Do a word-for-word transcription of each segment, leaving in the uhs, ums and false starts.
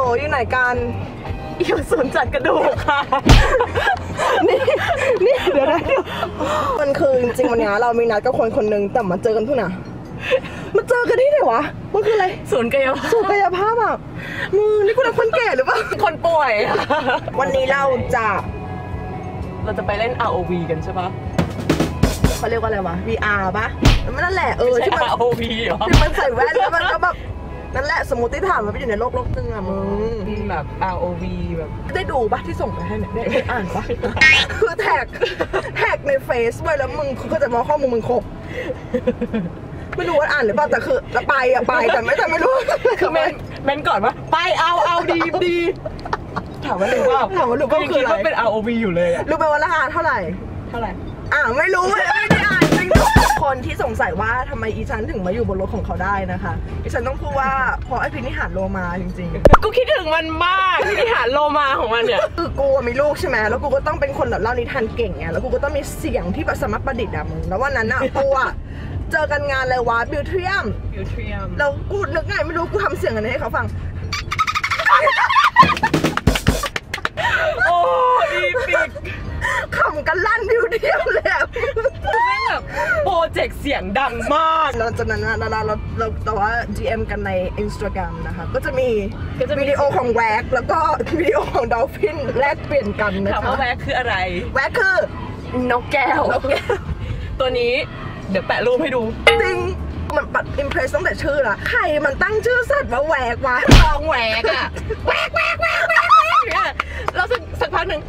อยู่ไหนกันอยู่ศูนย์จัดกระดูกค่ะนี่นี่เดี๋ยวนะเดี๋ยวมันคือจริงๆวันนี้เรามีนัดกับคนคนหนึ่งแต่มาเจอกันทุกน่ะมาเจอกันที่ไหนวะมันคืออะไรศูนย์กายภาพศูนย์กายภาพอ่ะมึงนี่กูเป็นคนแก่หรือเปล่าคนป่วยวันนี้เราจะเราจะไปเล่น อาร์ โอ วี กันใช่ปะเขาเรียกว่าอะไรวะ วี อาร์ ปะนั่นแหละเออที่มันอาร์ โอ วี เหรอที่มันใส่แว่นแล้วมันก็แบบนั่นแหละสมมติฐานมันไปอยู่ในโลกโลกนึงอะมึงแบบ อาร์ โอ วี แบบได้ดูปะที่ส่งไปให้เนี่ยได้อ่านปะคือแท็กแท็กในเฟซไว้แล้วมึงก็จะมาข้อมูลมึงครบไม่รู้ว่าอ่านหรือเปล่าแต่คือไปอะไปแต่ไม่แต่ไม่รู้คือแมนแมนก่อนว่าไปเอาเอาดีดีถามว่ารู้ว่าถามว่ารู้ว่าคืออะไรเป็น อาร์ โอ วี อยู่เลยอะรู้ไหมว่าราคาเท่าไหร่เท่าไหร่อ่าไม่รู้ไม่ได้อ่านจริงคนที่สงสัยว่าทำไมอีฉันถึงมาอยู่บนรถของเขาได้นะคะอีฉันต้องพูดว่าเพราะไอพินิหารโลมาจริงๆกูคิดถึงมันมากพินิหารโลมาของมันเนี่ยคือกูมีลูกใช่ไหมแล้วกูก็ต้องเป็นคนแบบเล่านิทานเก่งไงแล้วกูก็ต้องมีเสียงที่แบบสามารถประดิษฐ์อะมึงแล้ววันนั้นอะกูอะเจอกันงานอะไรวะบิวเทียมบิวเทียมแล้วกูนึกไงไม่รู้กูทำเสียงอะไรให้เขาฟังโอ้อีปิกขำกันลั่นบิวเทียมเลยอะแม่งแบบโปรเจกต์เสียงดังมากแล้วจากนั้นเราเราเราแต่ว่า ดี เอ็ม กันใน Instagram นะคะก็จะมีวิดีโอของแว็กแล้วก็วิดีโอของดอลฟินแลกเปลี่ยนกันนะคะถามว่าแว็กคืออะไรแว็กคือนกแก้วตัวนี้เดี๋ยวแปะรูปให้ดูจริงมันปัดอิมเพรสตั้งแต่ชื่อละใครมันตั้งชื่อสัตว์ว่าแหวกวะลองแหวกอะแหวกแหวกแหวกแหวกเนี่ยแล้วสักสักพักหนึ่ง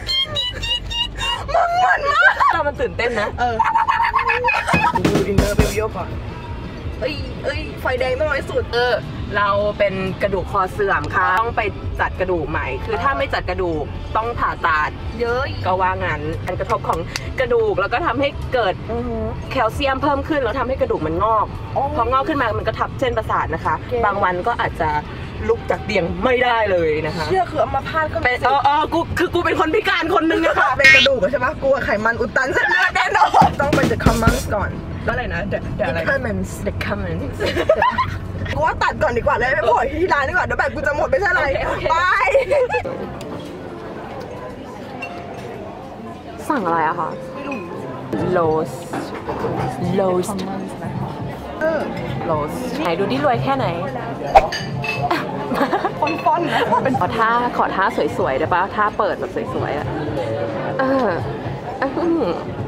มึงมันมากเรามันตื่นเต้นนะเออดูอินเนอร์ไปวิโอก่อนเอ้ยเอ้ยไฟแดงต้องน้อยสุดเออเราเป็นกระดูกคอเสื่อมค่ะต้องไปจัดกระดูกใหม่คือถ้าไม่จัดกระดูกต้องผ่าตัดเยอะก็ว่างั้นการกระทบของกระดูกแล้วก็ทำให้เกิดแคลเซียมเพิ่มขึ้นแล้วทำให้กระดูกมันงอกพองอกขึ้นมามันก็ทับเส้นประสาทนะคะบางวันก็อาจจะลุกจากเตียงไม่ได้เลยนะคะเชื่อคืออัมพาตก็เป็นเออเออกูคือกูเป็นคนพิการคนนึงอะค่ะเป็นกระดูกใช่ปะกูไขมันอุดตันเส้นเลือดแน่นอนต้องไปเดอะคัมมังส์ก่อนแล้วอะไรนะเดอะอะไร The Commons The Commons กูว่าตัดก่อนดีกว่าเลยไม่พอที่ร้านดีกว่าเดี๋ยวแบบกูจะหมดไม่ใช่อะไรไปสั่งอะไรอะคะโลสโลสเออโลสไหนดูดิรวยแค่ไหนฟอนฟอนนะเป็นขอท่าขอท่าสวยๆได้ปะท่าเปิดแบบสวยๆอะเอออืม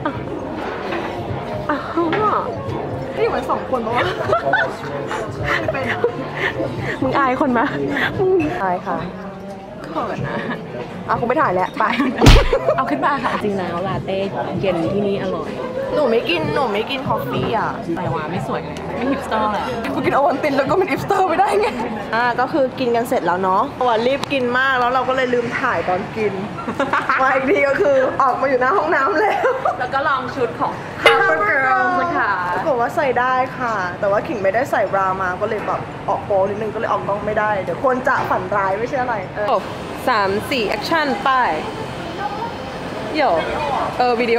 อ่ะนี่เหมือนสองคนปะวะเป็นมึงอายคนมะอายค่ะเขินนะเอาคงไม่ถ่ายแล้วไปเอาขึ้นมาค่ะจริงแล้วลาเต้เย็นที่นี่อร่อยหนูไม่กินหนูไม่กินคอฟฟี่อ่ะแต่ว่าไม่สวยเลยไม่ฮิปสเตอร์เลยกูกินโอวัลตินแล้วก็เป็นฮิปสเตอร์ไม่ได้ไงอ่าก็คือกินกันเสร็จแล้วเนาะว่ารีบกินมากแล้วเราก็เลยลืมถ่ายตอนกินมาอีกทีก็คือออกมาอยู่หน้าห้องน้ำแล้วแล้วก็ลองชุดของ Cover Girls ค่ะบอกว่าใส่ได้ค่ะแต่ว่าขิงไม่ได้ใส่บรามาก็เลยแบบออกโปรนิดนึงก็เลยออกต้องไม่ได้เดี๋ยวคนจะฝันร้ายไม่ใช่อะไรสามสี่แอคชั่นไปโย่เออวิดีโอ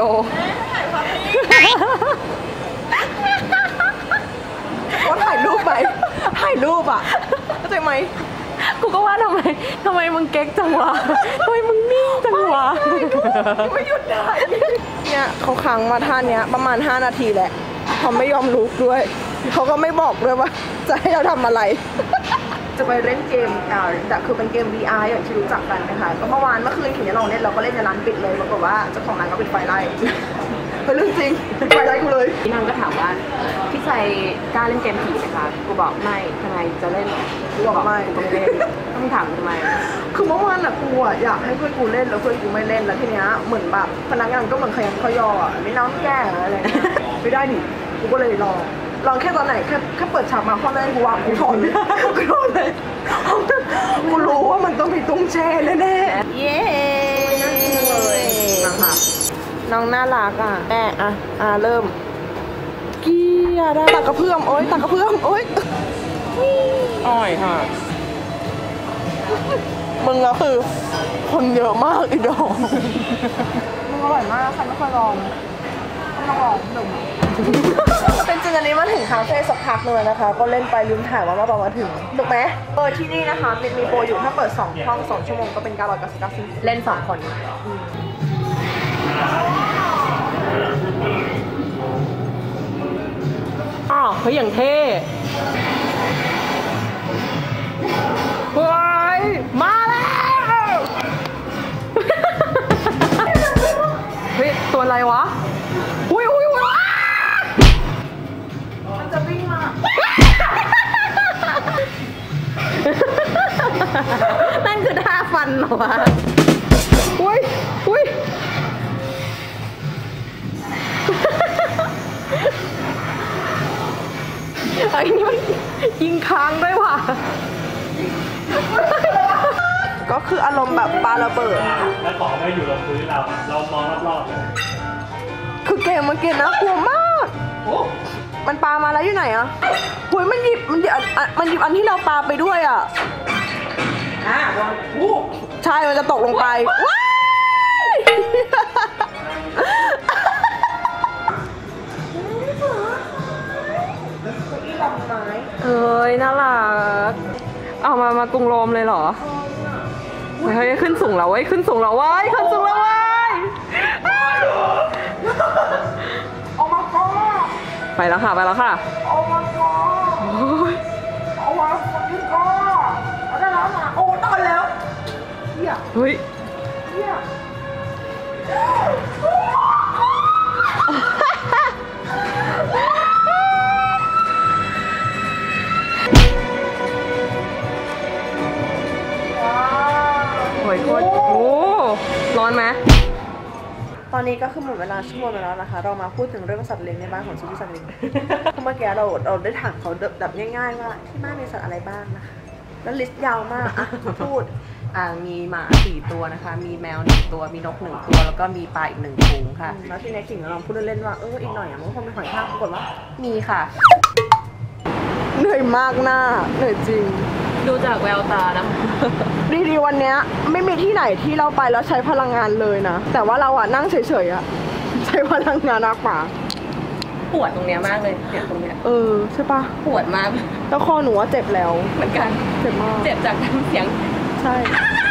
ว่าถ่ายรูปไปถ่ายรูปอ่ะเข้าใจไหมกูก็ว่าทำไมทำไมมึงเก๊กจังวะทำไมมึงนิ่งจังวะไม่หยุดได้เนี่ยเขาค้างมาท่านี้ประมาณห้านาทีแหละเขาไม่ยอมลุกด้วยเขาก็ไม่บอกด้วยว่าจะให้เราทำอะไรจะไปเล่นเกมอ่าแต่คือเป็นเกม วี อาร์ อย่างที่รู้จักกันนะคะก็เมื่อวานเมื่อคืนขิงจะลองเล่นเราก็เล่นในร้านปิดเลยปรากฏว่าเจ้าของร้านก็ปิดไฟไล่เป็นเรื่องจริงปิดไฟไล่กูเลยพี่นางก็ถามว่าพี่ใจกล้าเล่นเกมผีไหมคะกูบอกไม่ทำไมจะเล่นกูบอกไม่ต้องเล่นต้องถามทำไมคือเมื่อวานอะกูอะอยากให้เพื่อนกูเล่นแล้วเพื่อนกูไม่เล่นแล้วทีเนี้ยเหมือนแบบพนักงานก็เหมือนขยันขยออะไม่น้ำแก้อะไรไม่ได้ดิกูก็เลยลองลองแค่ตอนไหนแค่แค่เปิดฉากมาข้อแรกกูวางกูถอนกูถอนเลยกูรู้ว่ามันต้องมีตุ้งแช่แน่ๆเย้นะคะน้องน่ารักอ่ะแม่อ่ะอ่ะเริ่มเกียร์ได้ตักกระเพื่อมโอ๊ยตักกระเพื่อมโอ๊ยอ้อยค่ะมึงอะคือคนเยอะมากอีดอกมึงอร่อยมากใครไม่เคยลองต้องลองหนึ่งเป็นจริงอันนี้มาถึงคาเฟ่สักพักนึงแล้วนะคะ ก็เล่นไปลืมถ่ายว่ามาประมาณถึงถูกไหมเออที่นี่นะคะติดมีโปรอยู่ถ้าเปิดสองห้องสองชั่วโมงก็เป็นเก้าร้อยเก้าสิบเก้าบาทเล่นสองคนอ๋อเฮ้ยอย่างเท่เฮ้ยมาแล้วเฮ้ยตัวอะไรวะอุ้ยอุ้ยอุ้ยมันจะวิ่งมานั่นคือท่าฟันเหรอวะอุ้ยอุ้ยไอ้นี่มันยิงค้างด้วยว่ะก็คืออารมณ์แบบปาระเบิดแล้วของไม่อยู่บนพื้นเราเรามองรอบๆเลยคือเกมเมื่อกี้นะกลัวมากมันปามาแล้วอยู่ไหนอะหุยมันหยิบมันหยิบมันหยิบอันที่เราปาไปด้วยอะอ่าใช่มันจะตกลงไปว้ายเอ้ยน่ารักเอามามากรุงโรมเลยเหรอเฮ้ยขึ้นสูงแล้วเว้ยขึ้นสูงแล้วเว้ยขึ้นสูงแล้วเว้ยโอ้ my god ไปแล้วค่ะไปแล้วค่ะโอ้ my god โอ้ยโอ้ my fucking god เอาได้แล้วนะโอ้ตอนแล้วเฮียเฮ้ยเฮียโอ้ยโคตรโอ้ร้อนไหมตอนนี้ก็คือหมดเวลาชั่วโมงแล้วนะคะเรามาพูดถึงเรื่องสัตว์เลี้ยงในบ้านของซูซี่สัตว์เลี้ยงเพราะเมื่อกี้เราเราได้ถามเขาแบบง่ายๆว่าที่บ้านมีสัตว์อะไรบ้างนะคะแล้วลิสต์ยาวมากอ่ะพูดอ่ามีหมาสี่ตัวนะคะมีแมวหนึ่งตัวมีนกหนึ่งตัวแล้วก็มีปลาอีกหนึ่งฝูงค่ะแล้วที่ในสิ่งเราลองพูดเล่นๆว่าเอออีกหน่อยอ่ะมันคงเป็นหอยทากปรากฏว่ามีค่ะเหนื่อยมากหน้าเหนื่อยจริงดูจากแววตานะดีๆวันนี้ไม่มีที่ไหนที่เราไปแล้วใช้พลังงานเลยนะแต่ว่าเราอะนั่งเฉยๆอะใช้พลังงานมากกว่าปวดตรงเนี้ยมากเลยเนี่ยตรงเนี้ยเออใช่ปะปวดมากแล้วคอหนูว่าเจ็บแล้วเหมือนกันเจ็บมากเจ็บจากน้ำเสียงใช่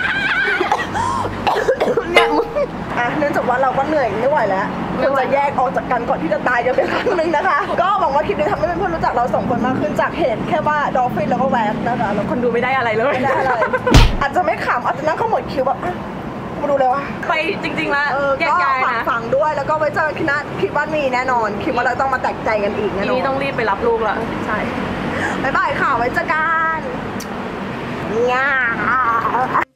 เนี่ยมึงอ่ะเนื่องจากว่าเราก็เหนื่อยไม่ไหวแล้วเราจะแยกออกจากกันก่อนที่จะตายจะเป็นครั้งหนึ่งนะคะก็หวังว่าคลิปนี้ทำให้เพื่อนๆรู้จักเราสองคนมากขึ้นจากเหตุแค่ว่าดอลฟินแล้วก็แวกนะคะแล้วคนดูไม่ได้อะไรเลยไม่ได้อะไรอาจจะไม่ขำอาจจะนั่งขมวดคิ้วแบบมาดูเลยว่าไปจริงๆแล้วแยกย้ายนะฟังด้วยแล้วก็ไว้เจอกันที่หน้าคลิปว่ามีแน่นอนคลิปว่าเราต้องมาแตกใจกันอีกแน่นอนนี่ต้องรีบไปรับลูกแล้วใช่บ๊ายบายค่ะไว้เจอกันง่า